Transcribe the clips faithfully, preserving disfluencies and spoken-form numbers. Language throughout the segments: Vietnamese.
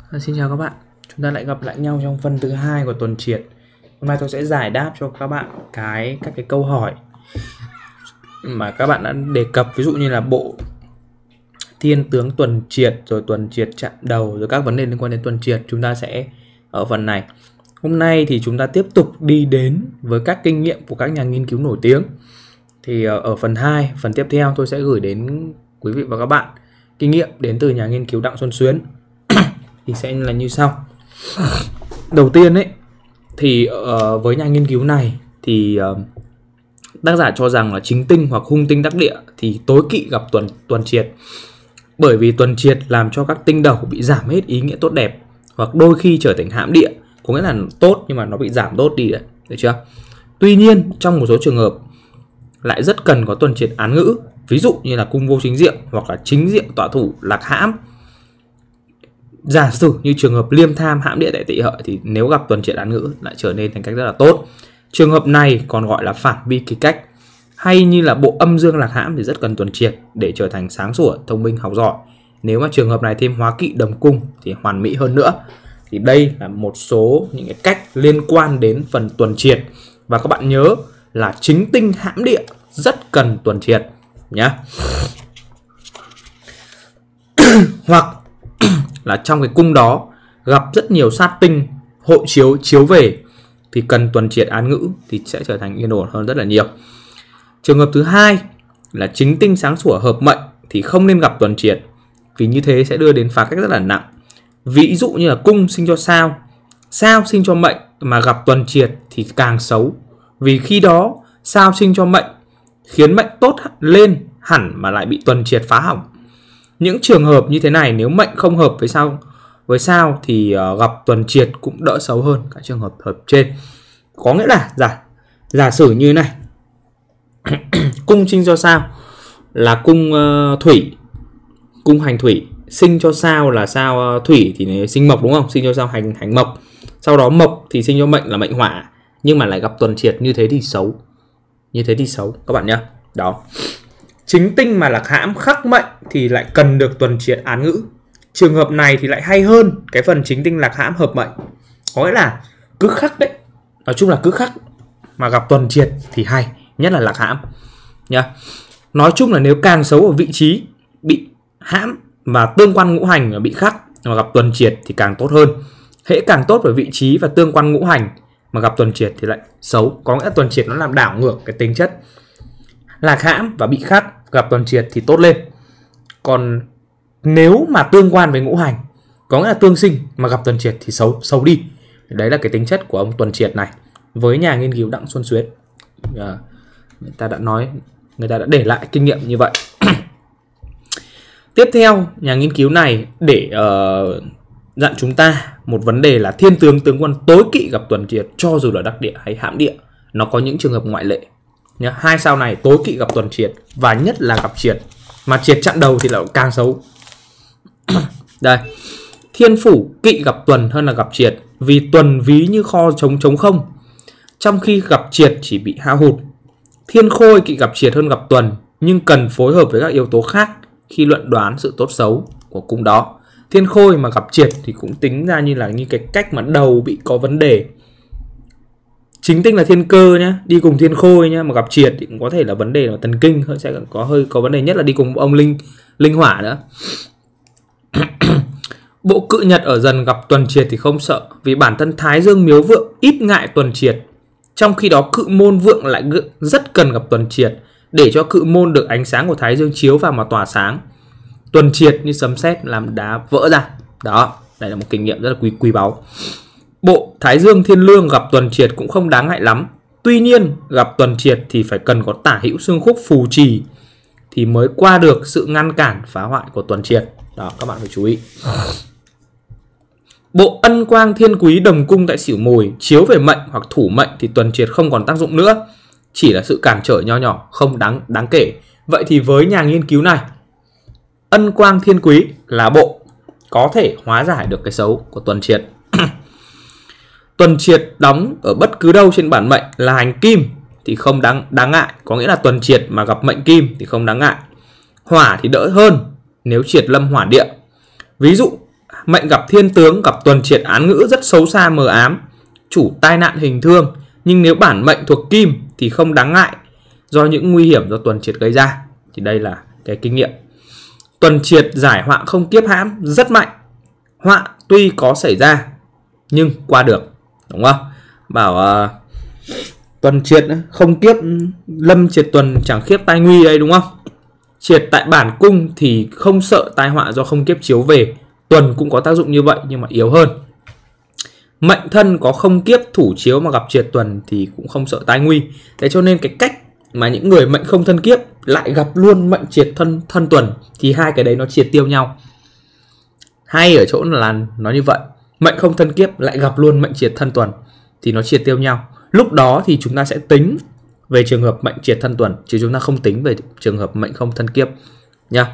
Xin chào các bạn, chúng ta lại gặp lại nhau trong phần thứ hai của tuần triệt. Hôm nay tôi sẽ giải đáp cho các bạn cái các cái câu hỏi mà các bạn đã đề cập, ví dụ như là bộ thiên tướng tuần triệt, rồi tuần triệt chạm đầu, rồi các vấn đề liên quan đến tuần triệt. Chúng ta sẽ ở phần này. Hôm nay thì chúng ta tiếp tục đi đến với các kinh nghiệm của các nhà nghiên cứu nổi tiếng. Thì ở phần hai, phần tiếp theo tôi sẽ gửi đến quý vị và các bạn kinh nghiệm đến từ nhà nghiên cứu Đặng Xuân Xuyến. Thì sẽ là như sau. Đầu tiên ấy thì uh, với nhà nghiên cứu này thì uh, tác giả cho rằng là chính tinh hoặc hung tinh đắc địa thì tối kỵ gặp tuần tuần triệt, bởi vì tuần triệt làm cho các tinh đầu bị giảm hết ý nghĩa tốt đẹp, hoặc đôi khi trở thành hãm địa, có nghĩa là tốt nhưng mà nó bị giảm tốt đi đấy, được chưa? Tuy nhiên trong một số trường hợp lại rất cần có tuần triệt án ngữ, ví dụ như là cung vô chính diện hoặc là chính diện tọa thủ lạc hãm. Giả sử như trường hợp liêm tham hãm địa tại tỵ hợi thì nếu gặp tuần triệt án ngữ lại trở nên thành cách rất là tốt. Trường hợp này còn gọi là phản vi kỳ cách. Hay như là bộ âm dương lạc hãm thì rất cần tuần triệt để trở thành sáng sủa, thông minh, học giỏi. Nếu mà trường hợp này thêm hóa kỵ đồng cung thì hoàn mỹ hơn nữa. Thì đây là một số những cái cách liên quan đến phần tuần triệt. Và các bạn nhớ là chính tinh hãm địa rất cần tuần triệt nhé. Hoặc là trong cái cung đó gặp rất nhiều sát tinh hội chiếu chiếu về thì cần tuần triệt án ngữ thì sẽ trở thành yên ổn hơn rất là nhiều. Trường hợp thứ hai là chính tinh sáng sủa hợp mệnh thì không nên gặp tuần triệt, vì như thế sẽ đưa đến phá cách rất là nặng. Ví dụ như là cung sinh cho sao, sao sinh cho mệnh mà gặp tuần triệt thì càng xấu, vì khi đó sao sinh cho mệnh khiến mệnh tốt lên hẳn mà lại bị tuần triệt phá hỏng. Những trường hợp như thế này nếu mệnh không hợp với sao với sao thì uh, gặp tuần triệt cũng đỡ xấu hơn các trường hợp hợp trên. Có nghĩa là giả giả sử như này. Cung sinh cho sao là cung uh, thủy, cung hành thủy, sinh cho sao là sao uh, thủy thì sinh mộc, đúng không? Sinh cho sao hành hành mộc. Sau đó mộc thì sinh cho mệnh là mệnh hỏa, nhưng mà lại gặp tuần triệt như thế thì xấu. Như thế thì xấu các bạn nhé. Đó. Chính tinh mà lạc hãm khắc mệnh thì lại cần được tuần triệt án ngữ. Trường hợp này thì lại hay hơn cái phần chính tinh lạc hãm hợp mệnh. Có nghĩa là cứ khắc đấy, nói chung là cứ khắc mà gặp tuần triệt thì hay, nhất là lạc hãm nhá. Nói chung là nếu càng xấu ở vị trí bị hãm và tương quan ngũ hành mà bị khắc mà gặp tuần triệt thì càng tốt hơn. Hễ càng tốt ở vị trí và tương quan ngũ hành mà gặp tuần triệt thì lại xấu. Có nghĩa là tuần triệt nó làm đảo ngược cái tính chất. Lạc hãm và bị khắc gặp tuần triệt thì tốt lên. Còn nếu mà tương quan với ngũ hành, có nghĩa là tương sinh mà gặp tuần triệt thì xấu xấu đi. Đấy là cái tính chất của ông tuần triệt này với nhà nghiên cứu Đặng Xuân Xuyến. À, người ta đã nói, người ta đã để lại kinh nghiệm như vậy. Tiếp theo, nhà nghiên cứu này để uh, dặn chúng ta một vấn đề là thiên tướng tướng quân tối kỵ gặp tuần triệt cho dù là đắc địa hay hãm địa. Nó có những trường hợp ngoại lệ. Nhá, hai sao này tối kỵ gặp tuần triệt, và nhất là gặp triệt. Mà triệt chặn đầu thì lại càng xấu. Đây, thiên phủ kỵ gặp tuần hơn là gặp triệt, vì tuần ví như kho trống trống không, trong khi gặp triệt chỉ bị hao hụt. Thiên khôi kỵ gặp triệt hơn gặp tuần, nhưng cần phối hợp với các yếu tố khác khi luận đoán sự tốt xấu của cung đó. Thiên khôi mà gặp triệt thì cũng tính ra như là như cái cách mà đầu bị có vấn đề. Chính tinh là thiên cơ nhá, đi cùng thiên khôi nhá, mà gặp triệt thì cũng có thể là vấn đề là thần kinh hơi sẽ có hơi có vấn đề, nhất là đi cùng ông linh linh hỏa nữa. Bộ cự nhật ở dần gặp tuần triệt thì không sợ, vì bản thân thái dương miếu vượng ít ngại tuần triệt. Trong khi đó cự môn vượng lại rất cần gặp tuần triệt để cho cự môn được ánh sáng của thái dương chiếu vào mà tỏa sáng. Tuần triệt như sấm sét làm đá vỡ ra. Đó, đây là một kinh nghiệm rất là quý quý báu. Bộ thái dương thiên lương gặp tuần triệt cũng không đáng ngại lắm. Tuy nhiên gặp tuần triệt thì phải cần có tả hữu xương khúc phù trì thì mới qua được sự ngăn cản phá hoại của tuần triệt. Đó, các bạn phải chú ý. Bộ ân quang thiên quý đồng cung tại xỉu mùi chiếu về mệnh hoặc thủ mệnh thì tuần triệt không còn tác dụng nữa, chỉ là sự cản trở nho nhỏ, không đáng đáng kể. Vậy thì với nhà nghiên cứu này, ân quang thiên quý là bộ có thể hóa giải được cái xấu của tuần triệt. Tuần triệt đóng ở bất cứ đâu trên bản mệnh là hành kim thì không đáng đáng ngại, có nghĩa là tuần triệt mà gặp mệnh kim thì không đáng ngại. Hỏa thì đỡ hơn nếu triệt lâm hỏa địa. Ví dụ Mệnh gặp thiên tướng, gặp tuần triệt án ngữ rất xấu xa mờ ám, chủ tai nạn hình thương. Nhưng nếu bản mệnh thuộc kim thì không đáng ngại do những nguy hiểm do tuần triệt gây ra. Thì đây là cái kinh nghiệm. Tuần triệt giải họa không kiếp hãm rất mạnh. Họa tuy có xảy ra nhưng qua được, đúng không? Bảo uh, tuần triệt không kiếp lâm triệt tuần chẳng khiếp tai nguy đây, đúng không? Triệt tại bản cung thì không sợ tai họa do không kiếp chiếu về. Tuần cũng có tác dụng như vậy nhưng mà yếu hơn. Mệnh thân có không kiếp thủ chiếu mà gặp triệt tuần thì cũng không sợ tai nguy. Thế cho nên cái cách mà những người mệnh không thân kiếp lại gặp luôn mệnh triệt thân thân tuần thì hai cái đấy nó triệt tiêu nhau. Hay ở chỗ là nó như vậy. Mệnh không thân kiếp lại gặp luôn mệnh triệt thân tuần thì nó triệt tiêu nhau. Lúc đó thì chúng ta sẽ tính về trường hợp mệnh triệt thân tuần, chứ chúng ta không tính về trường hợp mệnh không thân kiếp nha.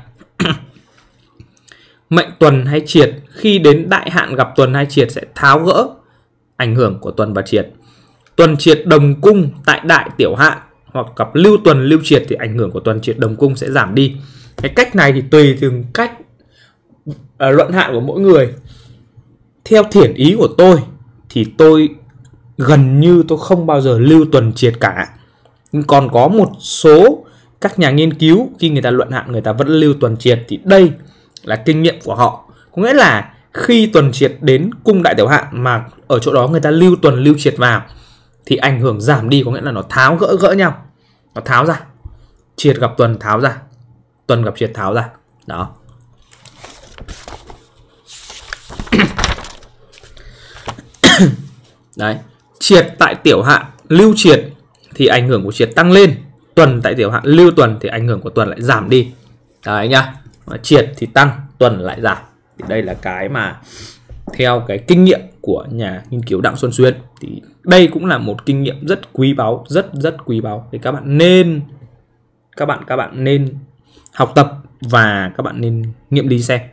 Mệnh tuần hay triệt khi đến đại hạn gặp tuần hay triệt sẽ tháo gỡ ảnh hưởng của tuần và triệt. Tuần triệt đồng cung tại đại tiểu hạn hoặc gặp lưu tuần lưu triệt thì ảnh hưởng của tuần triệt đồng cung sẽ giảm đi. Cái cách này thì tùy từng cách uh, luận hạn của mỗi người. Theo thiển ý của tôi thì tôi gần như tôi không bao giờ lưu tuần triệt cả. Nhưng còn có một số các nhà nghiên cứu khi người ta luận hạn người ta vẫn lưu tuần triệt, thì đây là kinh nghiệm của họ. Có nghĩa là khi tuần triệt đến cung đại tiểu hạn mà ở chỗ đó người ta lưu tuần lưu triệt vào thì ảnh hưởng giảm đi, có nghĩa là nó tháo gỡ gỡ nhau, nó tháo ra. Triệt gặp tuần tháo ra, tuần gặp triệt tháo ra. Đó. Đấy, triệt tại tiểu hạn lưu triệt thì ảnh hưởng của triệt tăng lên, tuần tại tiểu hạn lưu tuần thì ảnh hưởng của tuần lại giảm đi. Đấy nhá. Triệt thì tăng, tuần lại giảm. Thì đây là cái mà theo cái kinh nghiệm của nhà nghiên cứu Đặng Xuân Xuyên thì đây cũng là một kinh nghiệm rất quý báu, rất rất quý báu. Thì các bạn nên các bạn các bạn nên học tập và các bạn nên nghiệm lý xem.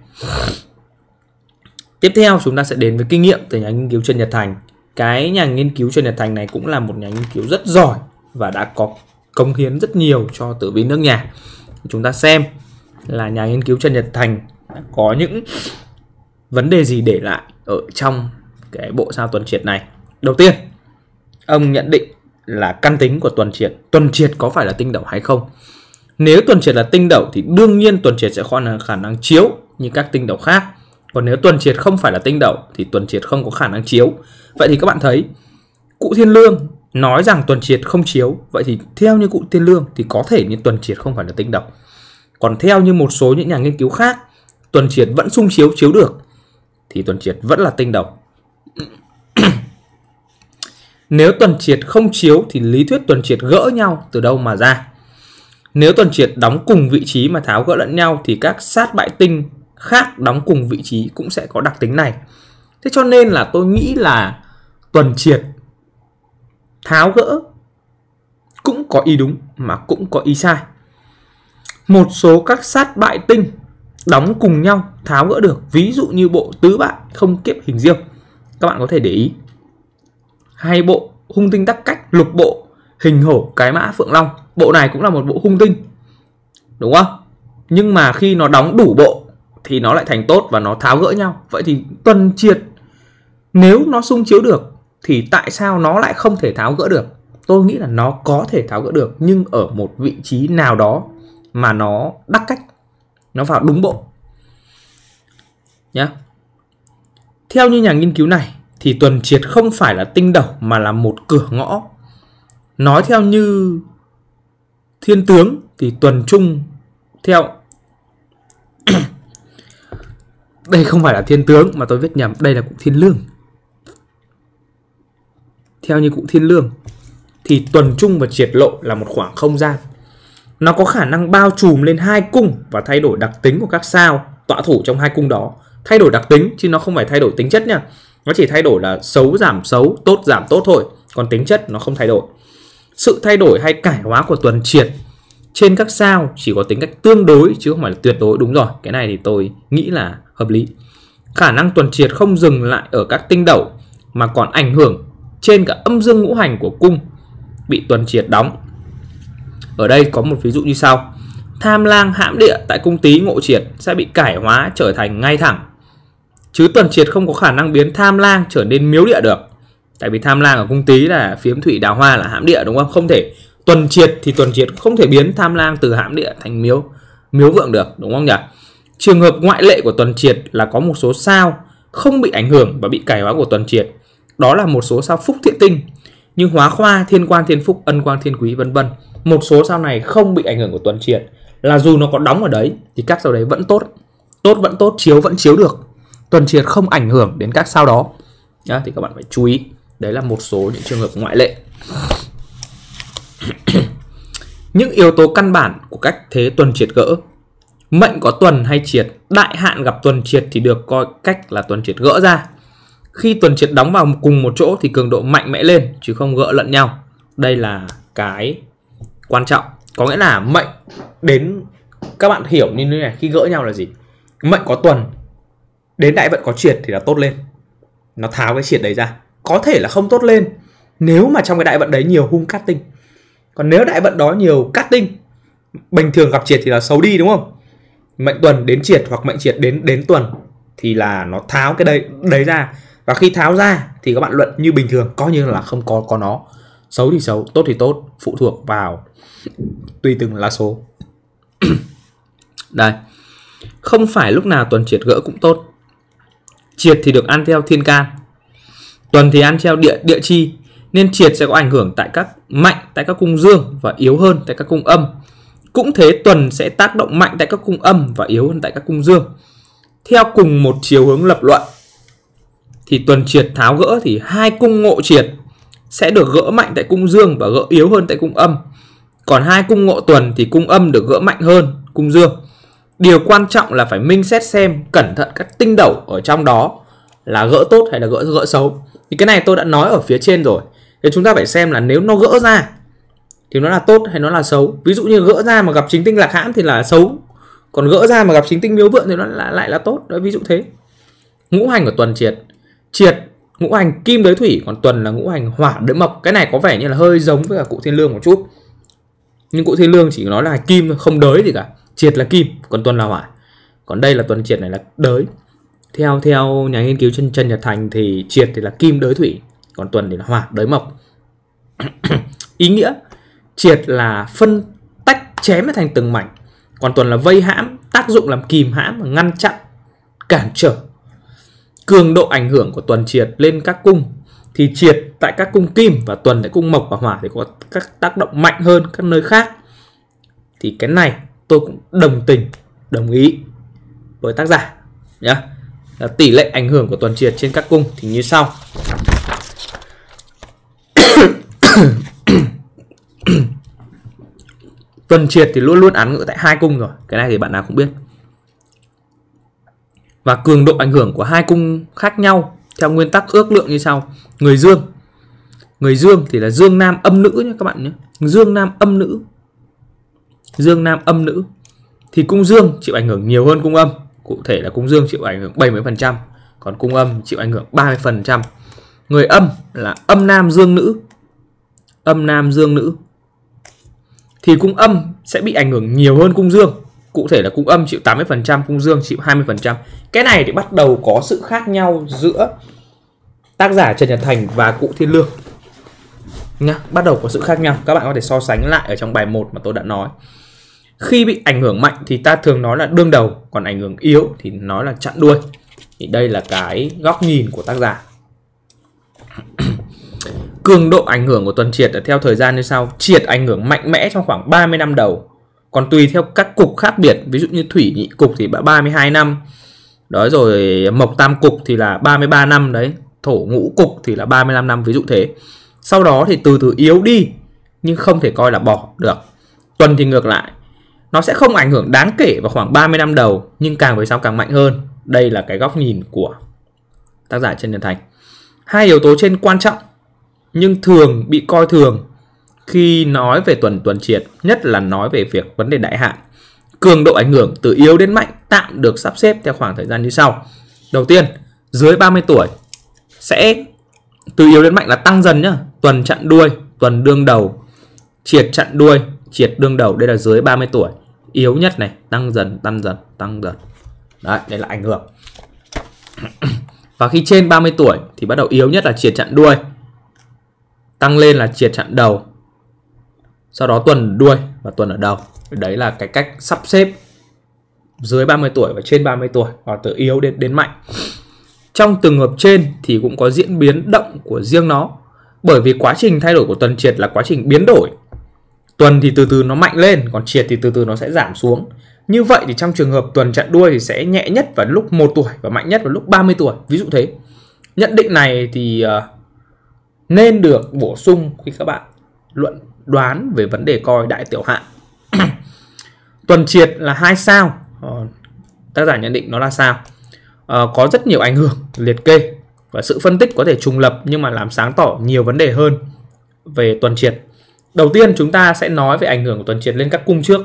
Tiếp theo chúng ta sẽ đến với kinh nghiệm từ nhà nghiên cứu Trần Nhật Thành. Cái nhà nghiên cứu Trần Nhật Thành này cũng là một nhà nghiên cứu rất giỏi và đã có cống hiến rất nhiều cho tử vi nước nhà. Chúng ta xem là nhà nghiên cứu Trần Nhật Thành có những vấn đề gì để lại ở trong cái bộ sao tuần triệt này. Đầu tiên, ông nhận định là căn tính của tuần triệt. Tuần triệt có phải là tinh đẩu hay không? Nếu tuần triệt là tinh đẩu thì đương nhiên tuần triệt sẽ có khả năng chiếu như các tinh đẩu khác. Còn nếu tuần triệt không phải là tinh đẩu thì tuần triệt không có khả năng chiếu. Vậy thì các bạn thấy cụ Thiên Lương nói rằng tuần triệt không chiếu. Vậy thì theo như cụ Thiên Lương thì có thể như tuần triệt không phải là tinh đẩu. Còn theo như một số những nhà nghiên cứu khác, tuần triệt vẫn xung chiếu chiếu được thì tuần triệt vẫn là tinh đẩu. Nếu tuần triệt không chiếu thì lý thuyết tuần triệt gỡ nhau từ đâu mà ra? Nếu tuần triệt đóng cùng vị trí mà tháo gỡ lẫn nhau thì các sát bại tinh khác đóng cùng vị trí cũng sẽ có đặc tính này. Thế cho nên là tôi nghĩ là tuần triệt tháo gỡ cũng có ý đúng mà cũng có ý sai. Một số các sát bại tinh đóng cùng nhau tháo gỡ được, ví dụ như bộ tứ bại không kiếp hình diêu, các bạn có thể để ý. Hay bộ hung tinh đắc cách lục bộ hình hổ cái mã phượng long, bộ này cũng là một bộ hung tinh, đúng không? Nhưng mà khi nó đóng đủ bộ thì nó lại thành tốt và nó tháo gỡ nhau. Vậy thì tuần triệt nếu nó xung chiếu được thì tại sao nó lại không thể tháo gỡ được? Tôi nghĩ là nó có thể tháo gỡ được, nhưng ở một vị trí nào đó mà nó đắc cách, nó vào đúng bộ nhá. Theo như nhà nghiên cứu này thì tuần triệt không phải là tinh đẩu mà là một cửa ngõ. Nói theo như thiên tướng thì tuần trung theo đây không phải là thiên tướng mà tôi viết nhầm, đây là cụ Thiên Lương. Theo như cụ Thiên Lương thì tuần trung và triệt lộ là một khoảng không gian. Nó có khả năng bao trùm lên hai cung và thay đổi đặc tính của các sao tọa thủ trong hai cung đó. Thay đổi đặc tính chứ nó không phải thay đổi tính chất nha. Nó chỉ thay đổi là xấu giảm xấu, tốt giảm tốt thôi. Còn tính chất nó không thay đổi. Sự thay đổi hay cải hóa của tuần triệt trên các sao chỉ có tính cách tương đối chứ không phải là tuyệt đối. Đúng rồi, cái này thì tôi nghĩ là hợp lý. Khả năng tuần triệt không dừng lại ở các tinh đẩu mà còn ảnh hưởng trên cả âm dương ngũ hành của cung bị tuần triệt đóng. Ở đây có một ví dụ như sau. Tham lang hãm địa tại cung Tý ngộ triệt sẽ bị cải hóa trở thành ngay thẳng. Chứ tuần triệt không có khả năng biến tham lang trở nên miếu địa được. Tại vì tham lang ở cung Tý là phiếm thủy đào hoa là hãm địa đúng không? Không thể tuần triệt thì tuần triệt không thể biến tham lang từ hãm địa thành miếu miếu vượng được đúng không nhỉ? Trường hợp ngoại lệ của tuần triệt là có một số sao không bị ảnh hưởng và bị cải hóa của tuần triệt. Đó là một số sao phúc thiện tinh như Hóa Khoa, Thiên Quan, Thiên Phúc, Ân Quang, Thiên Quý vân vân. Một số sao này không bị ảnh hưởng của tuần triệt, là dù nó có đóng ở đấy thì các sao đấy vẫn tốt. Tốt vẫn tốt, chiếu vẫn chiếu được. Tuần triệt không ảnh hưởng đến các sao đó. Đó, thì các bạn phải chú ý. Đấy là một số những trường hợp ngoại lệ. Những yếu tố căn bản của cách thế tuần triệt gỡ. Mệnh có tuần hay triệt, đại hạn gặp tuần triệt thì được coi cách là tuần triệt gỡ ra. Khi tuần triệt đóng vào cùng một chỗ thì cường độ mạnh mẽ lên chứ không gỡ lẫn nhau. Đây là cái quan trọng. Có nghĩa là mệnh đến, các bạn hiểu như thế này, khi gỡ nhau là gì? Mệnh có tuần đến đại vận có triệt thì là tốt lên, nó tháo cái triệt đấy ra. Có thể là không tốt lên nếu mà trong cái đại vận đấy nhiều hung cát tinh. Còn nếu đại vận đó nhiều cát tinh, bình thường gặp triệt thì là xấu đi đúng không? Mệnh tuần đến triệt hoặc mệnh triệt đến đến tuần thì là nó tháo cái đấy đấy ra. Và khi tháo ra thì các bạn luận như bình thường, coi như là không có có nó. Xấu thì xấu, tốt thì tốt, phụ thuộc vào tùy từng lá số. Đây, không phải lúc nào tuần triệt gỡ cũng tốt. Triệt thì được ăn theo thiên can, tuần thì ăn theo địa địa chi, nên triệt sẽ có ảnh hưởng tại các mạnh tại các cung dương và yếu hơn tại các cung âm. Cũng thế, tuần sẽ tác động mạnh tại các cung âm và yếu hơn tại các cung dương. Theo cùng một chiều hướng lập luận thì tuần triệt tháo gỡ thì hai cung ngộ triệt sẽ được gỡ mạnh tại cung dương và gỡ yếu hơn tại cung âm. Còn hai cung ngộ tuần thì cung âm được gỡ mạnh hơn cung dương. Điều quan trọng là phải minh xét xem cẩn thận các tinh đẩu ở trong đó là gỡ tốt hay là gỡ gỡ xấu. Thì cái này tôi đã nói ở phía trên rồi. Thì chúng ta phải xem là nếu nó gỡ ra thì nó là tốt hay nó là xấu. Ví dụ như gỡ ra mà gặp chính tinh lạc hãm thì là xấu, còn gỡ ra mà gặp chính tinh miếu vượng thì nó lại, lại là tốt. Đó, ví dụ thế. Ngũ hành của tuần triệt, triệt ngũ hành kim đới thủy, còn tuần là ngũ hành hỏa đới mộc. Cái này có vẻ như là hơi giống với cả cụ Thiên Lương một chút, nhưng cụ Thiên Lương chỉ nói là kim không đới gì cả. Triệt là kim, còn tuần là hỏa. Còn đây là tuần triệt này là đới. Theo theo nhà nghiên cứu chân Trần Nhật Thành thì triệt thì là kim đới thủy, còn tuần thì là hỏa đới mộc. Ý nghĩa triệt là phân tách chém thành từng mảnh, còn tuần là vây hãm, tác dụng làm kìm hãm và ngăn chặn, cản trở. Cường độ ảnh hưởng của tuần triệt lên các cung thì triệt tại các cung kim và tuần tại cung mộc và hỏa thì có các tác động mạnh hơn các nơi khác. Thì cái này tôi cũng đồng tình, đồng ý với tác giả nhé. Tỷ lệ ảnh hưởng của tuần triệt trên các cung thì như sau. Tuần triệt thì luôn luôn án ngữ tại hai cung rồi, cái này thì bạn nào cũng biết. Và cường độ ảnh hưởng của hai cung khác nhau theo nguyên tắc ước lượng như sau. Người dương, người dương thì là dương nam âm nữ nhé các bạn nhé. Dương nam âm nữ, dương nam âm nữ thì cung dương chịu ảnh hưởng nhiều hơn cung âm. Cụ thể là cung dương chịu ảnh hưởng bảy mươi phần trăm, còn cung âm chịu ảnh hưởng ba mươi phần trăm. Người âm là âm nam dương nữ, âm nam dương nữ thì cung âm sẽ bị ảnh hưởng nhiều hơn cung dương. Cụ thể là cung âm chịu tám mươi phần trăm, cung dương chịu hai mươi phần trăm. Cái này thì bắt đầu có sự khác nhau giữa tác giả Trần Nhật Thành và cụ Thiên Lương nhá. Bắt đầu có sự khác nhau, các bạn có thể so sánh lại ở trong bài một mà tôi đã nói. Khi bị ảnh hưởng mạnh thì ta thường nói là đương đầu, còn ảnh hưởng yếu thì nói là chặn đuôi. Thì đây là cái góc nhìn của tác giả. Cường độ ảnh hưởng của tuần triệt là theo thời gian như sau. Triệt ảnh hưởng mạnh mẽ trong khoảng ba mươi năm đầu, còn tùy theo các cục khác biệt. Ví dụ như thủy nhị cục thì ba mươi hai năm. Đó, rồi mộc tam cục thì là ba mươi ba năm đấy. Thổ ngũ cục thì là ba mươi lăm năm, ví dụ thế. Sau đó thì từ từ yếu đi, nhưng không thể coi là bỏ được. Tuần thì ngược lại, nó sẽ không ảnh hưởng đáng kể vào khoảng ba mươi năm đầu, nhưng càng về sau càng mạnh hơn. Đây là cái góc nhìn của tác giả Trần Nhật Thành. Hai yếu tố trên quan trọng nhưng thường bị coi thường khi nói về tuần tuần triệt, nhất là nói về việc vấn đề đại hạn. Cường độ ảnh hưởng từ yếu đến mạnh tạm được sắp xếp theo khoảng thời gian như sau. Đầu tiên, dưới ba mươi tuổi sẽ từ yếu đến mạnh là tăng dần nhá. Tuần chặn đuôi, tuần đương đầu, triệt chặn đuôi, triệt đương đầu. Đây là dưới ba mươi tuổi. Yếu nhất này, tăng dần, tăng dần, tăng dần. Đấy, đây là ảnh hưởng. Và khi trên ba mươi tuổi thì bắt đầu yếu nhất là triệt chặn đuôi, tăng lên là triệt chặn đầu, sau đó tuần ở đuôi và tuần ở đầu. Đấy là cái cách sắp xếp dưới ba mươi tuổi và trên ba mươi tuổi, hoặc từ yếu đến đến mạnh. Trong trường hợp trên thì cũng có diễn biến động của riêng nó, bởi vì quá trình thay đổi của tuần triệt là quá trình biến đổi. Tuần thì từ từ nó mạnh lên, còn triệt thì từ từ nó sẽ giảm xuống. Như vậy thì trong trường hợp tuần chặn đuôi thì sẽ nhẹ nhất vào lúc một tuổi và mạnh nhất vào lúc ba mươi tuổi, ví dụ thế. Nhận định này thì uh, nên được bổ sung khi các bạn luận đoán về vấn đề coi đại tiểu hạn. Tuần triệt là hai sao, uh, tác giả nhận định nó là sao. Uh, có rất nhiều ảnh hưởng liệt kê và sự phân tích có thể trùng lập nhưng mà làm sáng tỏ nhiều vấn đề hơn về tuần triệt. Đầu tiên chúng ta sẽ nói về ảnh hưởng của tuần triệt lên các cung trước.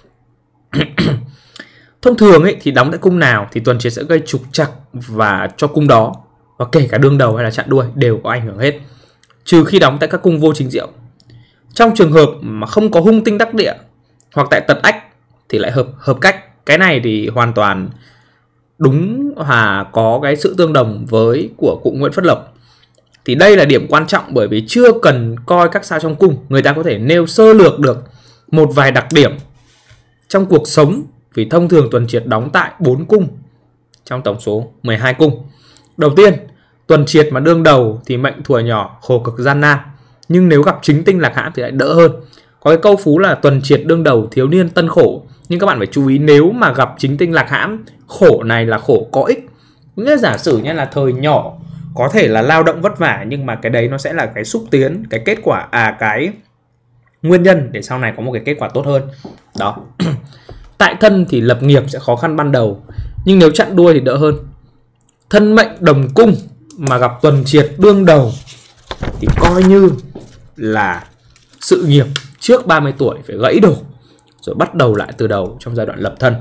Thông thường ấy, thì đóng tại cung nào thì tuần triệt sẽ gây trục trặc và cho cung đó, và kể cả đương đầu hay là chặn đuôi đều có ảnh hưởng hết, trừ khi đóng tại các cung vô chính diệu. Trong trường hợp mà không có hung tinh đắc địa hoặc tại tật ách thì lại hợp hợp cách. Cái này thì hoàn toàn đúng và có cái sự tương đồng với của cụ Nguyễn Phất Lộc. Thì đây là điểm quan trọng, bởi vì chưa cần coi các sao trong cung, người ta có thể nêu sơ lược được một vài đặc điểm trong cuộc sống, vì thông thường tuần triệt đóng tại bốn cung trong tổng số mười hai cung. Đầu tiên, tuần triệt mà đương đầu thì mệnh thuở nhỏ khổ cực gian nan, nhưng nếu gặp chính tinh lạc hãm thì lại đỡ hơn. Có cái câu phú là tuần triệt đương đầu thiếu niên tân khổ, nhưng các bạn phải chú ý nếu mà gặp chính tinh lạc hãm, khổ này là khổ có ích. Nghĩa giả sử như là thời nhỏ có thể là lao động vất vả, nhưng mà cái đấy nó sẽ là cái xúc tiến, cái kết quả, à cái nguyên nhân để sau này có một cái kết quả tốt hơn. Đó. Tại thân thì lập nghiệp sẽ khó khăn ban đầu, nhưng nếu chặn đuôi thì đỡ hơn. Thân mệnh đồng cung mà gặp tuần triệt đương đầu thì coi như là sự nghiệp trước ba mươi tuổi phải gãy đổ, rồi bắt đầu lại từ đầu trong giai đoạn lập thân.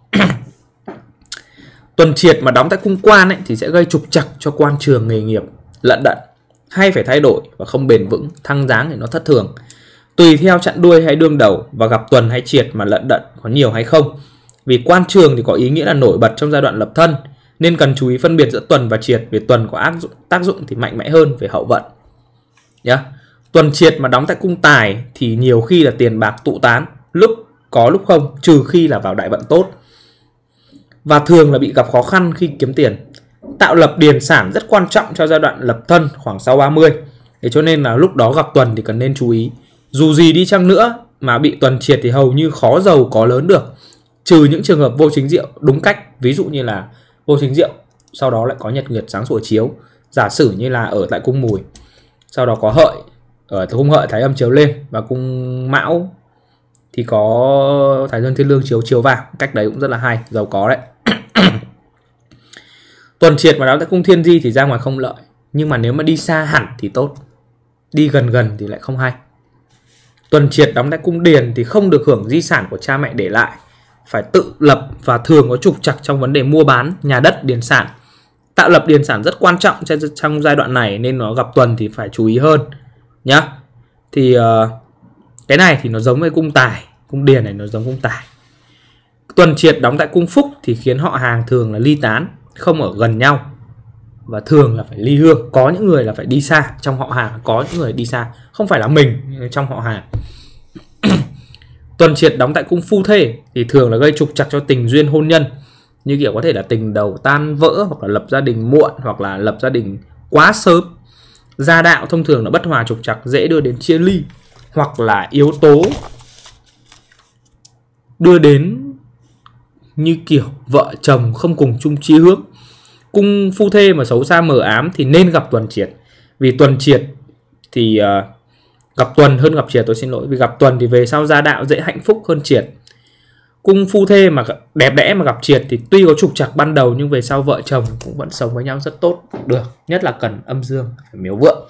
Tuần triệt mà đóng tại cung quan ấy, thì sẽ gây trục trặc cho quan trường nghề nghiệp, lận đận, hay phải thay đổi và không bền vững, thăng dáng thì nó thất thường. Tùy theo chặn đuôi hay đương đầu và gặp tuần hay triệt mà lận đận có nhiều hay không. Vì quan trường thì có ý nghĩa là nổi bật trong giai đoạn lập thân, nên cần chú ý phân biệt giữa tuần và triệt, vì tuần có áp dụng, tác dụng thì mạnh mẽ hơn về hậu vận. Yeah. Tuần triệt mà đóng tại cung tài thì nhiều khi là tiền bạc tụ tán, lúc có lúc không, trừ khi là vào đại vận tốt. Và thường là bị gặp khó khăn khi kiếm tiền. Tạo lập điền sản rất quan trọng cho giai đoạn lập thân khoảng sau ba mươi. Thế cho nên là lúc đó gặp tuần thì cần nên chú ý. Dù gì đi chăng nữa mà bị tuần triệt thì hầu như khó giàu có lớn được, trừ những trường hợp vô chính diệu đúng cách. Ví dụ như là vô chính diệu sau đó lại có nhật nguyệt sáng sủa chiếu, giả sử như là ở tại cung Mùi, sau đó có hợi, ở cung hợi thái âm chiếu lên, và cung Mão thì có thái dương thiên lương chiếu chiếu vào. Cách đấy cũng rất là hay, giàu có đấy. Tuần triệt mà đóng tại cung thiên di thì ra ngoài không lợi, nhưng mà nếu mà đi xa hẳn thì tốt, đi gần gần thì lại không hay. Tuần triệt đóng tại cung điền thì không được hưởng di sản của cha mẹ để lại, phải tự lập và thường có trục trặc trong vấn đề mua bán nhà đất, điền sản. Tạo lập điền sản rất quan trọng trong giai đoạn này, nên nó gặp tuần thì phải chú ý hơn nhá. Thì uh, cái này thì nó giống với cung tài, cung điền này nó giống cung tài. Tuần triệt đóng tại cung phúc thì khiến họ hàng thường là ly tán, không ở gần nhau, và thường là phải ly hương. Có những người là phải đi xa trong họ hàng, có những người đi xa, không phải là mình trong họ hàng. Tuần triệt đóng tại cung phu thê thì thường là gây trục trặc cho tình duyên hôn nhân, như kiểu có thể là tình đầu tan vỡ, hoặc là lập gia đình muộn, hoặc là lập gia đình quá sớm. Gia đạo thông thường là bất hòa trục trặc, dễ đưa đến chia ly, hoặc là yếu tố đưa đến như kiểu vợ chồng không cùng chung chí hướng. Cung phu thê mà xấu xa mờ ám thì nên gặp tuần triệt, vì tuần triệt thì uh, gặp tuần hơn gặp triệt, tôi xin lỗi, vì gặp tuần thì về sau gia đạo dễ hạnh phúc hơn triệt. Cung phu thê mà đẹp đẽ mà gặp triệt thì tuy có trục trặc ban đầu, nhưng về sau vợ chồng cũng vẫn sống với nhau rất tốt được, nhất là cần âm dương, phải miếu vượng.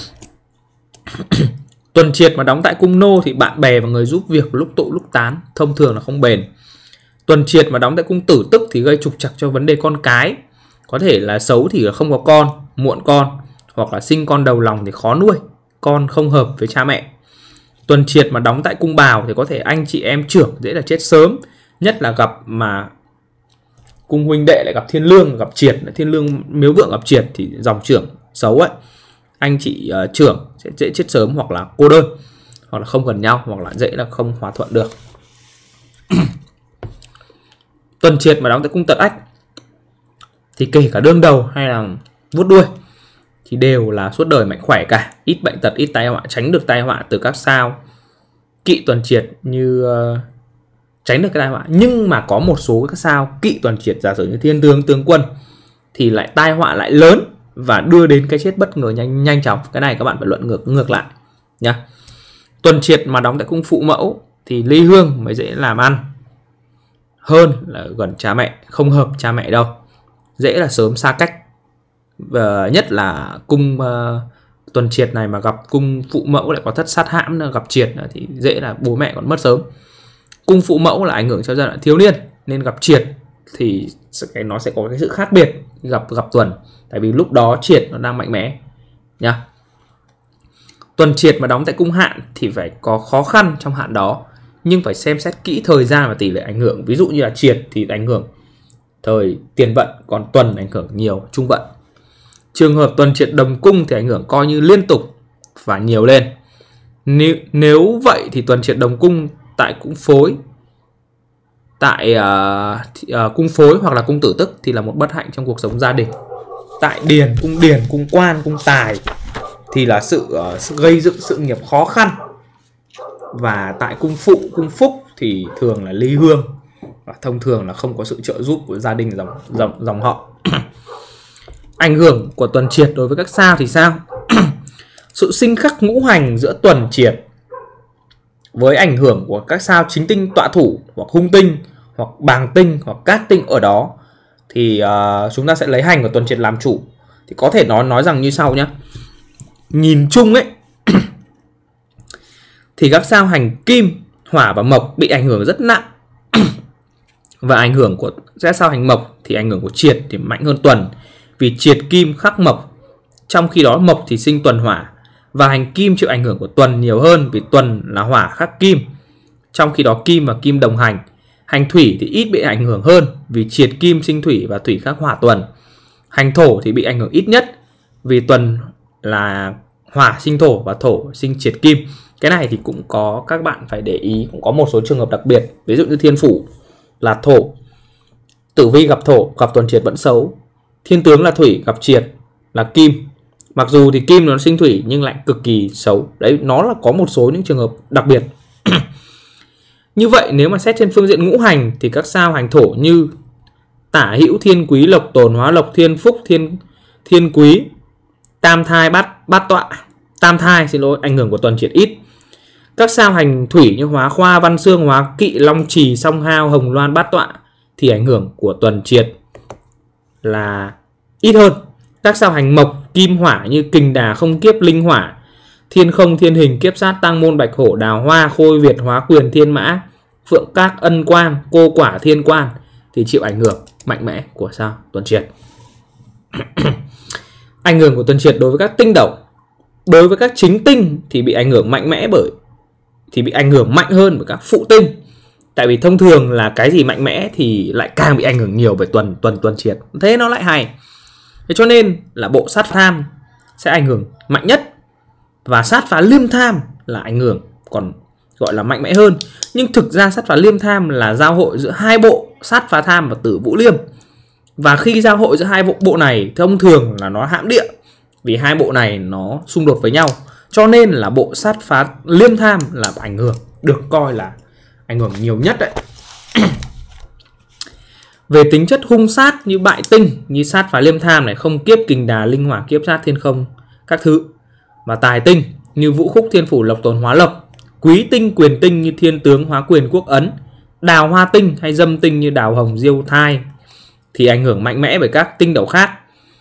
Tuần triệt mà đóng tại cung nô thì bạn bè và người giúp việc lúc tụ lúc tán, thông thường là không bền. Tuần triệt mà đóng tại cung tử tức thì gây trục trặc cho vấn đề con cái, có thể là xấu thì không có con, muộn con, hoặc là sinh con đầu lòng thì khó nuôi, con không hợp với cha mẹ. Tuần triệt mà đóng tại cung bào thì có thể anh chị em trưởng dễ là chết sớm, nhất là gặp mà cung huynh đệ lại gặp thiên lương gặp triệt, thiên lương miếu vượng gặp triệt thì dòng trưởng xấu ấy, anh chị uh, trưởng sẽ dễ chết sớm, hoặc là cô đơn, hoặc là không gần nhau, hoặc là dễ là không hòa thuận được. Tuần triệt mà đóng tại cung Tật Ách thì kể cả đương đầu hay là vuốt đuôi thì đều là suốt đời mạnh khỏe cả, ít bệnh tật, ít tai họa, tránh được tai họa từ các sao kỵ tuần triệt, như uh, tránh được cái tai họa. Nhưng mà có một số các sao kỵ tuần triệt, giả sử như thiên tướng, tướng quân thì lại tai họa lại lớn và đưa đến cái chết bất ngờ nhanh nhanh chóng. Cái này các bạn phải luận ngược ngược lại nhá. Tuần triệt mà đóng tại cung Phụ Mẫu thì ly hương mới dễ làm ăn hơn là gần cha mẹ, không hợp cha mẹ đâu, dễ là sớm xa cách. Và nhất là cung uh, tuần triệt này mà gặp cung Phụ Mẫu lại có thất sát hãm gặp triệt thì dễ là bố mẹ còn mất sớm. Cung Phụ Mẫu là ảnh hưởng cho giai đoạn thiếu niên, nên gặp triệt thì cái nó sẽ có cái sự khác biệt gặp gặp tuần, tại vì lúc đó triệt nó đang mạnh mẽ nhá. Tuần triệt mà đóng tại cung Hạn thì phải có khó khăn trong hạn đó, nhưng phải xem xét kỹ thời gian và tỷ lệ ảnh hưởng. Ví dụ như là triệt thì ảnh hưởng thời tiền vận, còn tuần ảnh hưởng nhiều trung vận. Trường hợp tuần triệt đồng cung thì ảnh hưởng coi như liên tục và nhiều lên. Nếu, nếu vậy thì tuần triệt đồng cung tại cung Phối, tại uh, uh, cung Phối hoặc là cung Tử Tức thì là một bất hạnh trong cuộc sống gia đình. Tại điền, cung điền, cung quan, cung tài thì là sự, uh, sự gây dựng sự nghiệp khó khăn. Và tại cung Phụ, cung Phúc thì thường là ly hương, và thông thường là không có sự trợ giúp của gia đình dòng dòng dòng họ. Ảnh hưởng của tuần triệt đối với các sao thì sao? Sự sinh khắc ngũ hành giữa tuần triệt với ảnh hưởng của các sao chính tinh tọa thủ, hoặc hung tinh, hoặc bàng tinh, hoặc cát tinh ở đó thì uh, chúng ta sẽ lấy hành của tuần triệt làm chủ. Thì có thể nói nói rằng như sau nhé. Nhìn chung ấy thì các sao hành kim, hỏa và mộc bị ảnh hưởng rất nặng. Và ảnh hưởng của các sao hành mộc thì ảnh hưởng của triệt thì mạnh hơn tuần, vì triệt kim khắc mộc, trong khi đó mộc thì sinh tuần hỏa. Và hành kim chịu ảnh hưởng của tuần nhiều hơn, vì tuần là hỏa khắc kim, trong khi đó kim và kim đồng hành. Hành thủy thì ít bị ảnh hưởng hơn, vì triệt kim sinh thủy và thủy khắc hỏa tuần. Hành thổ thì bị ảnh hưởng ít nhất, vì tuần là hỏa sinh thổ và thổ sinh triệt kim. Cái này thì cũng có các bạn phải để ý, cũng có một số trường hợp đặc biệt. Ví dụ như thiên phủ là thổ, tử vi gặp thổ, gặp tuần triệt vẫn xấu. Thiên tướng là thủy, gặp triệt là kim, mặc dù thì kim nó sinh thủy nhưng lại cực kỳ xấu. Đấy, nó là có một số những trường hợp đặc biệt. Như vậy nếu mà xét trên phương diện ngũ hành thì các sao hành thổ như Tả Hữu, Thiên Quý, Lộc Tồn, Hóa Lộc, Thiên Phúc, Thiên Thiên Quý, Tam Thai, Bát Bát Tọa, Tam Thai xin lỗi, ảnh hưởng của tuần triệt ít. Các sao hành thủy như Hóa Khoa, Văn Xương, Hóa Kỵ, Long Trì, Song Hao, Hồng Loan, Bát Tọa thì ảnh hưởng của tuần triệt là ít hơn. Các sao hành mộc, kim hỏa như Kình Đà, Không Kiếp, Linh Hỏa, Thiên Không, Thiên Hình, Kiếp Sát, Tăng Môn, Bạch Hổ, Đào Hoa, Khôi Việt, Hóa Quyền, Thiên Mã, Phượng Các, Ân Quang, Cô Quả, Thiên Quan thì chịu ảnh hưởng mạnh mẽ của sao tuần triệt. Ảnh hưởng của tuần triệt đối với các tinh đậu. Đối với các chính tinh thì bị ảnh hưởng mạnh mẽ bởi thì bị ảnh hưởng mạnh hơn bởi các phụ tinh. Tại vì thông thường là cái gì mạnh mẽ thì lại càng bị ảnh hưởng nhiều bởi tuần tuần tuần triệt. Thế nó lại hay. Thế cho nên là bộ sát tham sẽ ảnh hưởng mạnh nhất, và sát phá liêm tham là ảnh hưởng còn gọi là mạnh mẽ hơn. Nhưng thực ra sát phá liêm tham là giao hội giữa hai bộ sát phá tham và tử vũ liêm. Và khi giao hội giữa hai bộ bộ này thông thường là nó hãm địa, vì hai bộ này nó xung đột với nhau. Cho nên là bộ sát phá liêm tham là ảnh hưởng, được coi là ảnh hưởng nhiều nhất đấy. Về tính chất hung sát như bại tinh, như sát phá liêm tham này, Không Kiếp, Kình Đà, Linh Hỏa, Kiếp Sát, Thiên Không các thứ. Và tài tinh như Vũ Khúc, Thiên Phủ, Lộc Tồn, Hóa Lộc. Quý tinh, quyền tinh như Thiên Tướng, Hóa Quyền, Quốc Ấn. Đào Hoa tinh hay dâm tinh như Đào Hồng, Diêu Thai thì ảnh hưởng mạnh mẽ bởi các tinh đậu khác.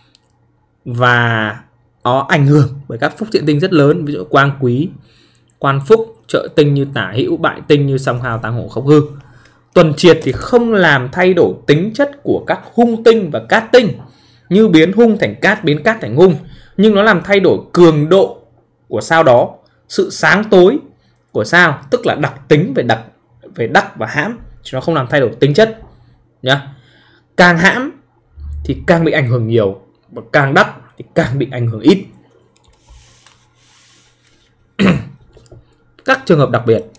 Và nó ảnh hưởng bởi các phúc thiện tinh rất lớn, ví dụ Quang Quý, Quan Phúc, Trợ tinh như Tả Hữu, bại tinh như Song Hào, Tang Hổ, Khốc Hư. Tuần triệt thì không làm thay đổi tính chất của các hung tinh và cát tinh, như biến hung thành cát, biến cát thành hung, nhưng nó làm thay đổi cường độ của sao đó, sự sáng tối của sao, tức là đặc tính về đặc về đắc và hãm, chứ nó không làm thay đổi tính chất nhá. càng hãm thì càng bị ảnh hưởng nhiều, và càng đắc thì càng bị ảnh hưởng ít. Các trường hợp đặc biệt: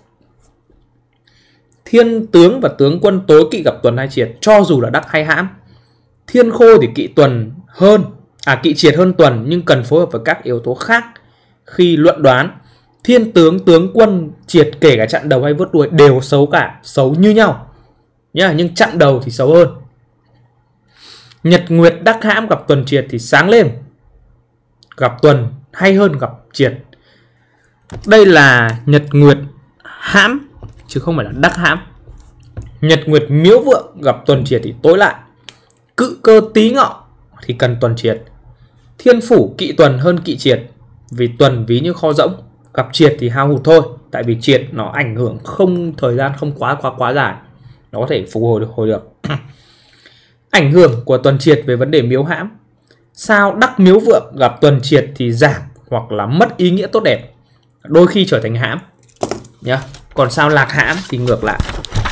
thiên tướng và tướng quân tối kỵ gặp tuần hay triệt cho dù là đắc hay hãm. Thiên khôi thì kỵ tuần hơn, à kỵ triệt hơn tuần nhưng cần phối hợp với các yếu tố khác khi luận đoán. Thiên tướng, tướng quân, triệt kể cả chặn đầu hay vớt đuôi đều xấu cả, xấu như nhau nhá, nhưng chặn đầu thì xấu hơn. Nhật nguyệt đắc hãm gặp tuần triệt thì sáng lên, gặp tuần hay hơn gặp triệt. Đây là nhật nguyệt hãm chứ không phải là đắc hãm. Nhật nguyệt miếu vượng gặp tuần triệt thì tối lại. Cự cơ tý ngọ thì cần tuần triệt. Thiên phủ kỵ tuần hơn kỵ triệt, vì tuần ví như kho rỗng, gặp triệt thì hao hụt thôi, tại vì triệt nó ảnh hưởng không thời gian không quá quá quá dài, nó có thể phục hồi được hồi được. Ảnh hưởng của tuần triệt về vấn đề miếu hãm: sao đắc miếu vượng gặp tuần triệt thì giảm hoặc là mất ý nghĩa tốt đẹp, đôi khi trở thành hãm nhá. Còn sao lạc hãm thì ngược lại.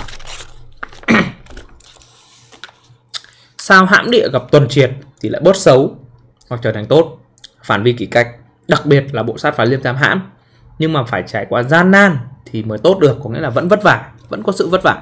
Sao hãm địa gặp tuần triệt thì lại bớt xấu hoặc trở thành tốt. Phản vi kỷ cách, đặc biệt là bộ sát phái liêm tam hãm, nhưng mà phải trải qua gian nan thì mới tốt được, có nghĩa là vẫn vất vả, vẫn có sự vất vả.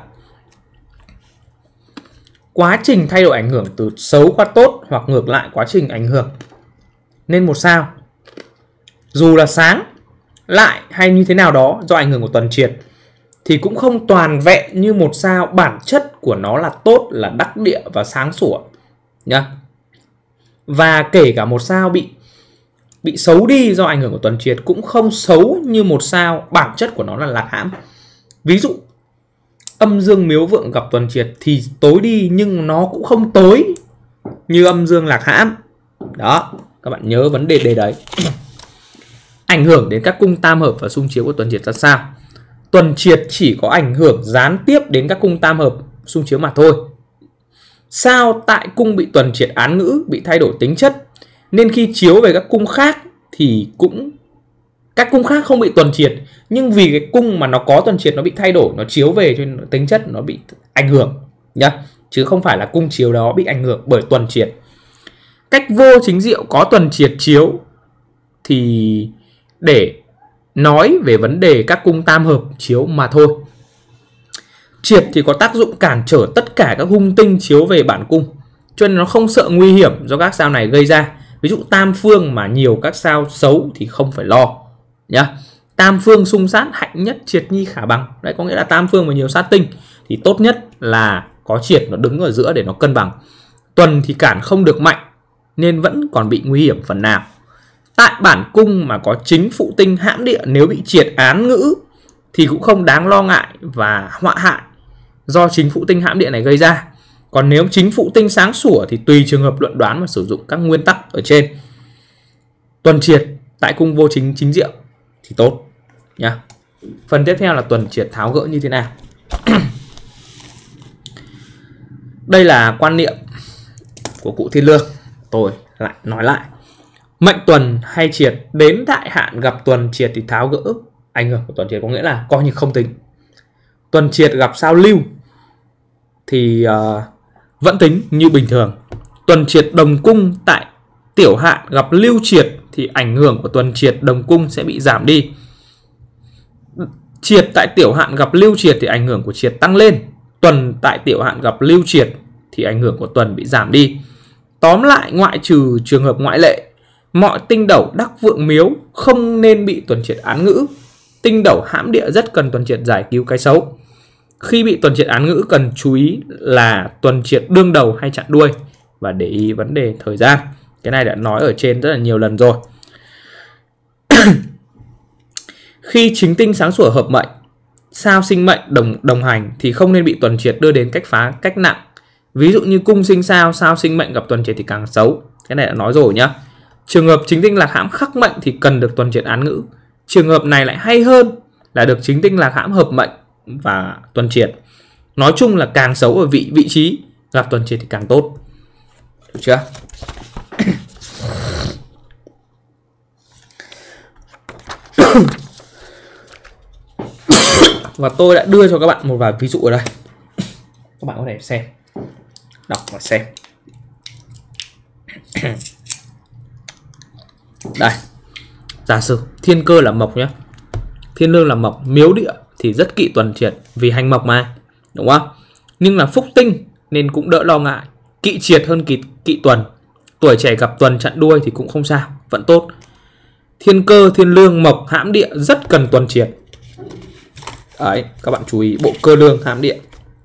Quá trình thay đổi ảnh hưởng từ xấu qua tốt hoặc ngược lại quá trình ảnh hưởng nên một sao, dù là sáng lại hay như thế nào đó do ảnh hưởng của tuần triệt, thì cũng không toàn vẹn như một sao bản chất của nó là tốt, là đắc địa và sáng sủa nhá. Và kể cả một sao bị bị xấu đi do ảnh hưởng của tuần triệt cũng không xấu như một sao bản chất của nó là lạc hãm. Ví dụ âm dương miếu vượng gặp tuần triệt thì tối đi, nhưng nó cũng không tối như âm dương lạc hãm. Đó, các bạn nhớ vấn đề đề đấy. Ảnh hưởng đến các cung tam hợp và xung chiếu của tuần triệt ra sao? Tuần triệt chỉ có ảnh hưởng gián tiếp đến các cung tam hợp xung chiếu mà thôi. Sao tại cung bị tuần triệt án ngữ, bị thay đổi tính chất, nên khi chiếu về các cung khác thì cũng các cung khác không bị tuần triệt, nhưng vì cái cung mà nó có tuần triệt nó bị thay đổi, nó chiếu về cho nên tính chất nó bị ảnh hưởng nhá, chứ không phải là cung chiếu đó bị ảnh hưởng bởi tuần triệt. Cách vô chính diệu có tuần triệt chiếu thì để nói về vấn đề các cung tam hợp chiếu mà thôi. Triệt thì có tác dụng cản trở tất cả các hung tinh chiếu về bản cung, cho nên nó không sợ nguy hiểm do các sao này gây ra. Ví dụ tam phương mà nhiều các sao xấu thì không phải lo nhá. Tam phương xung sát hạnh nhất triệt nhi khả bằng. Đấy có nghĩa là tam phương mà nhiều sát tinh thì tốt nhất là có triệt nó đứng ở giữa để nó cân bằng. Tuần thì cản không được mạnh nên vẫn còn bị nguy hiểm phần nào. Tại bản cung mà có chính phụ tinh hãm địa, nếu bị triệt án ngữ thì cũng không đáng lo ngại và họa hại do chính phụ tinh hãm địa này gây ra. Còn nếu chính phụ tinh sáng sủa thì tùy trường hợp luận đoán và sử dụng các nguyên tắc ở trên. Tuần triệt tại cung vô chính chính diệu thì tốt nhá. Phần tiếp theo là tuần triệt tháo gỡ như thế nào. Đây là quan niệm của cụ Thiên Lương. Tôi lại nói lại. Mệnh tuần hay triệt đến đại hạn gặp tuần triệt thì tháo gỡ ảnh hưởng của tuần triệt, có nghĩa là coi như không tính. Tuần triệt gặp sao lưu thì uh, vẫn tính như bình thường. Tuần triệt đồng cung tại tiểu hạn gặp lưu triệt thì ảnh hưởng của tuần triệt đồng cung sẽ bị giảm đi. Triệt tại tiểu hạn gặp lưu triệt thì ảnh hưởng của triệt tăng lên. Tuần tại tiểu hạn gặp lưu triệt thì ảnh hưởng của tuần bị giảm đi. Tóm lại, ngoại trừ trường hợp ngoại lệ, mọi tinh đẩu đắc vượng miếu không nên bị tuần triệt án ngữ. Tinh đẩu hãm địa rất cần tuần triệt giải cứu cái xấu. Khi bị tuần triệt án ngữ cần chú ý là tuần triệt đương đầu hay chặn đuôi, và để ý vấn đề thời gian. Cái này đã nói ở trên rất là nhiều lần rồi. Khi chính tinh sáng sủa hợp mệnh, sao sinh mệnh đồng đồng hành thì không nên bị tuần triệt đưa đến cách phá cách nặng. Ví dụ như cung sinh sao, sao sinh mệnh gặp tuần triệt thì càng xấu. Cái này đã nói rồi nhá. Trường hợp chính tinh lạc hãm khắc mệnh thì cần được tuần triệt án ngữ. Trường hợp này lại hay hơn là được chính tinh lạc hãm hợp mệnh và tuần triệt. Nói chung là càng xấu ở vị vị trí gặp tuần triệt thì càng tốt. Được chưa? Và tôi đã đưa cho các bạn một vài ví dụ ở đây. Các bạn có thể xem. đọc và xem. Đây, giả sử thiên cơ là mộc nhé, thiên lương là mộc, miếu địa thì rất kỵ tuần triệt vì hành mộc mà, đúng không? Nhưng là phúc tinh nên cũng đỡ lo ngại, kỵ triệt hơn kỵ, kỵ tuần. Tuổi trẻ gặp tuần chặn đuôi thì cũng không sao, vẫn tốt. Thiên cơ, thiên lương, mộc, hãm địa rất cần tuần triệt. Đấy, các bạn chú ý bộ cơ lương hãm địa.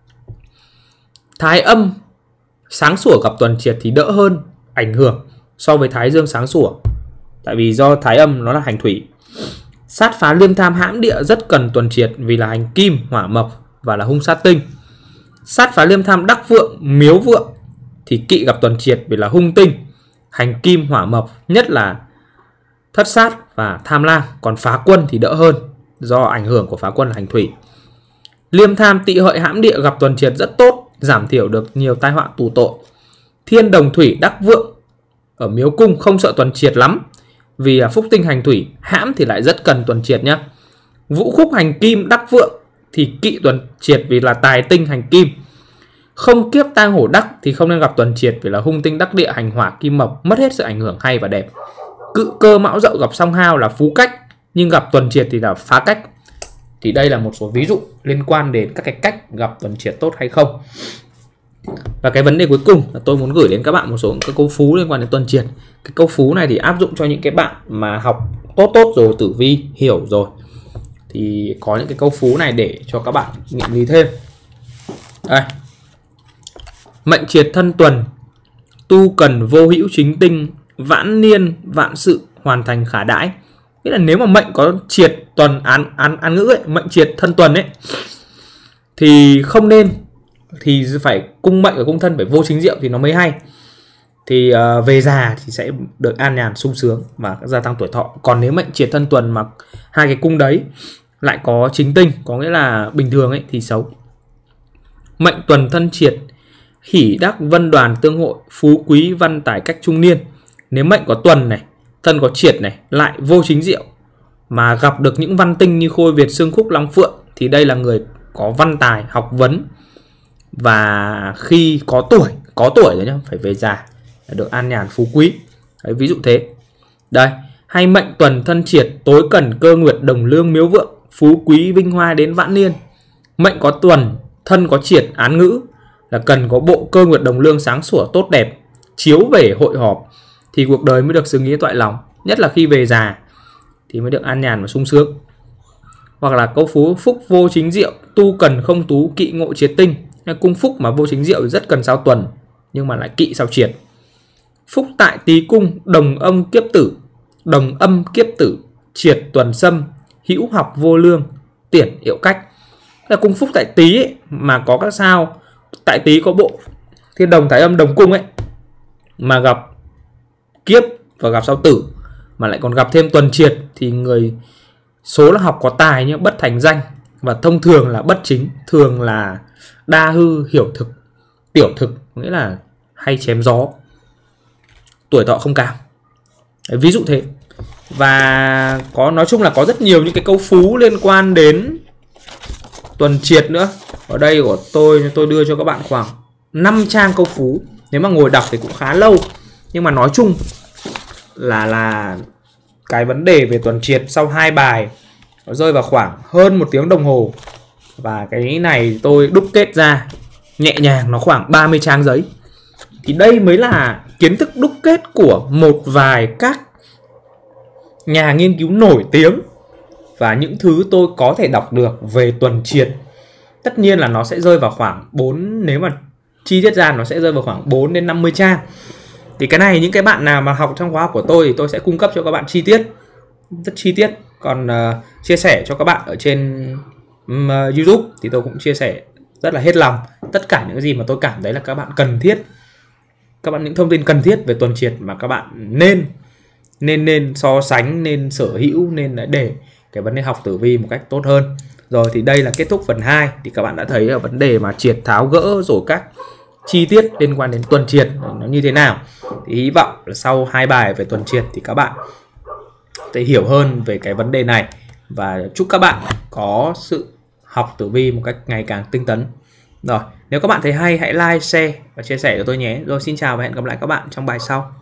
Thái âm sáng sủa gặp tuần triệt thì đỡ hơn ảnh hưởng so với thái dương sáng sủa, tại vì do thái âm nó là hành thủy. Sát phá liêm tham hãm địa rất cần tuần triệt vì là hành kim, hỏa mộc và là hung sát tinh. Sát phá liêm tham đắc vượng, miếu vượng thì kỵ gặp tuần triệt vì là hung tinh, hành kim, hỏa mộc, nhất là thất sát và tham lang. Còn phá quân thì đỡ hơn do ảnh hưởng của phá quân là hành thủy. Liêm tham tỵ hợi hãm địa gặp tuần triệt rất tốt, giảm thiểu được nhiều tai họa tù tội. Thiên đồng thủy đắc vượng ở miếu cung không sợ tuần triệt lắm vì là phúc tinh hành thủy, hãm thì lại rất cần tuần triệt nhé. Vũ khúc hành kim đắc vượng thì kỵ tuần triệt vì là tài tinh hành kim. Không kiếp tang hổ đắc thì không nên gặp tuần triệt vì là hung tinh đắc địa hành hỏa kim mộc, mất hết sự ảnh hưởng hay và đẹp. Cự cơ mão dậu gặp song hao là phú cách, nhưng gặp tuần triệt thì là phá cách. Thì đây là một số ví dụ liên quan đến các cái cách gặp tuần triệt tốt hay không. Và cái vấn đề cuối cùng là tôi muốn gửi đến các bạn một số các câu phú liên quan đến tuần triệt. Cái câu phú này thì áp dụng cho những cái bạn mà học tốt tốt rồi, tử vi hiểu rồi, thì có những cái câu phú này để cho các bạn nghiệm lý thêm. Đây. Mệnh triệt thân tuần, tu cần vô hữu chính tinh, vãn niên vạn sự hoàn thành khả đãi. Nghĩa là nếu mà mệnh có triệt tuần án án án ngữ ấy, mệnh triệt thân tuần ấy, thì không nên, thì phải cung mệnh ở cung thân phải vô chính diệu thì nó mới hay. Thì uh, về già thì sẽ được an nhàn sung sướng và gia tăng tuổi thọ. Còn nếu mệnh triệt thân tuần mà hai cái cung đấy lại có chính tinh, có nghĩa là bình thường ấy, thì xấu. Mệnh tuần thân triệt, hỷ đắc vân đoàn tương hội, phú quý văn tài cách trung niên. Nếu mệnh có tuần này, thân có triệt này, lại vô chính diệu mà gặp được những văn tinh như khôi Việt, xương khúc, long phượng thì đây là người có văn tài, học vấn, và khi có tuổi, có tuổi rồi nhá, phải về già được an nhàn phú quý. Đấy, ví dụ thế. Đây, hay mệnh tuần thân triệt, tối cần cơ nguyệt đồng lương miếu vượng, phú quý vinh hoa đến vãn niên. Mệnh có tuần, thân có triệt án ngữ là cần có bộ cơ nguyệt đồng lương sáng sủa tốt đẹp, chiếu về hội họp thì cuộc đời mới được xứng nghĩa toại lòng, nhất là khi về già thì mới được an nhàn và sung sướng. Hoặc là câu phú phúc vô chính diệu, tu cần không tú, kỵ ngộ triệt tinh. Cung phúc mà vô chính diệu thì rất cần sao tuần, nhưng mà lại kỵ sao triệt. Phúc tại tý cung, đồng âm kiếp tử, đồng âm kiếp tử, triệt tuần xâm, hữu học vô lương, tiển hiệu cách. Là cung phúc tại tý ấy, mà có các sao tại tý có bộ thiên đồng thái âm đồng cung ấy, mà gặp kiếp và gặp sao tử, mà lại còn gặp thêm tuần triệt thì người số là học có tài nhưng bất thành danh, và thông thường là bất chính, thường là đa hư hiểu thực, tiểu thực, nghĩa là hay chém gió, tuổi thọ không cao. Đấy, ví dụ thế. Và có nói chung là có rất nhiều những cái câu phú liên quan đến tuần triệt nữa. Ở đây của tôi tôi đưa cho các bạn khoảng năm trang câu phú. Nếu mà ngồi đọc thì cũng khá lâu, nhưng mà nói chung là là cái vấn đề về tuần triệt sau hai bài nó rơi vào khoảng hơn một tiếng đồng hồ. Và cái này tôi đúc kết ra nhẹ nhàng nó khoảng ba mươi trang giấy. Thì đây mới là kiến thức đúc kết của một vài các nhà nghiên cứu nổi tiếng và những thứ tôi có thể đọc được về tuần triệt. Tất nhiên là nó sẽ rơi vào khoảng bốn, nếu mà chi tiết ra nó sẽ rơi vào khoảng bốn đến năm mươi trang. Thì cái này những cái bạn nào mà học trong khóa học của tôi thì tôi sẽ cung cấp cho các bạn chi tiết, rất chi tiết. Còn uh, chia sẻ cho các bạn ở trên um, uh, YouTube thì tôi cũng chia sẻ rất là hết lòng tất cả những cái gì mà tôi cảm thấy là các bạn cần thiết, các bạn những thông tin cần thiết về tuần triệt mà các bạn nên nên nên so sánh, nên sở hữu, nên để cái vấn đề học tử vi một cách tốt hơn. Rồi thì đây là kết thúc phần hai. Thì các bạn đã thấy là vấn đề mà triệt tháo gỡ rồi các chi tiết liên quan đến tuần triệt nó như thế nào. Thì hy vọng là sau hai bài về tuần triệt thì các bạn sẽ hiểu hơn về cái vấn đề này, và chúc các bạn có sự học tử vi một cách ngày càng tinh tấn. Rồi, Nếu các bạn thấy hay hãy like, share và chia sẻ cho tôi nhé. Rồi xin chào và hẹn gặp lại các bạn trong bài sau.